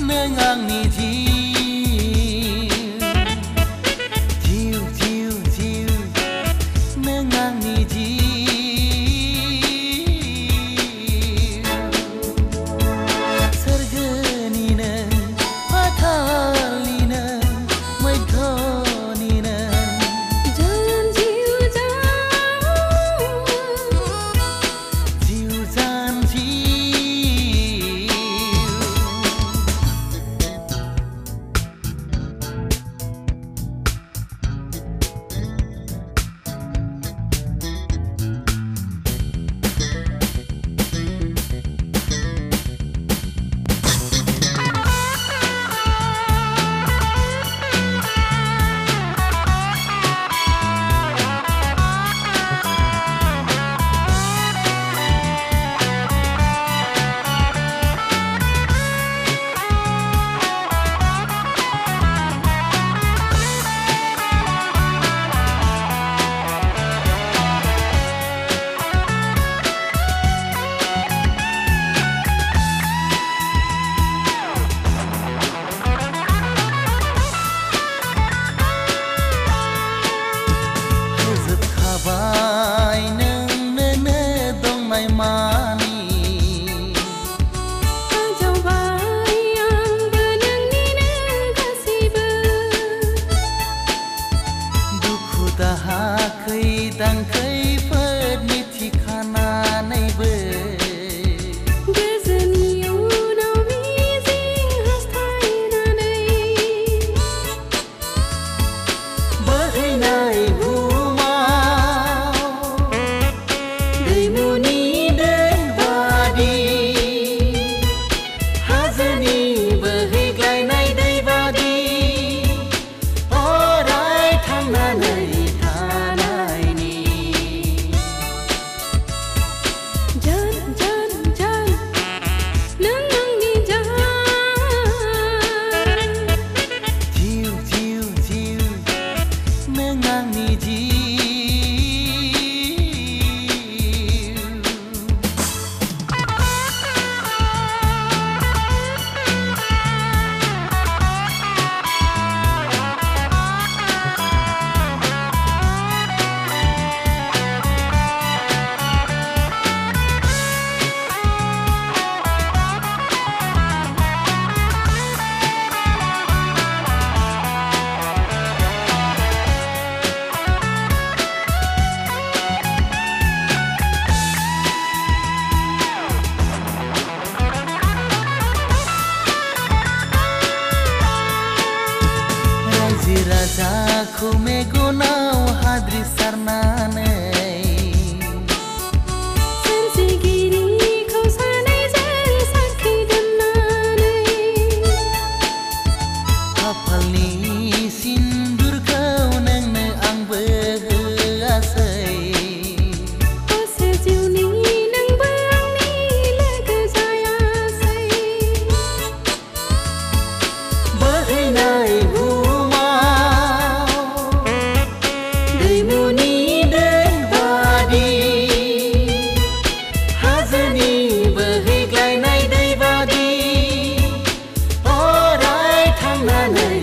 Nwng आंनि जिउ जिउ जिउ Nwng आंनि सोरगोनि नों पातालनि नों मैथ्रनि नों जान जिउ जान जिउ होजोबखाबाय नोंनो दंनाय मानि आजावबाय आंबो नोंनिनो गासैबो दुखु दाहा खैदां खैफोदनि थिखानानैबो गोजोननि उनाव मिजिं हास्थायनानै बोहैनाय बुहुमाव दैमुनि दै बादि हाजोनि बोहैग्लायनाय दै बादि अराय थांनानै थानायनि जान जान जान नों आंनि जान जिउ जिउ जिउ Nwng आंनि जिउ रायजो राजाखौ मेगनाव हाद्रि सारनानै सोरजिगिरिखौ सानैजों साखि दोननानै खाफालनि सिन्दुरखौ नोंनो आंबो होआसै असे जिउनि नोंबो आंनि लोगो जायासै बोहैनाय बुहुमाव दैमुनि दै बादि हाजोनि बोहैग्लायनाय दै बादि अराय थांनानै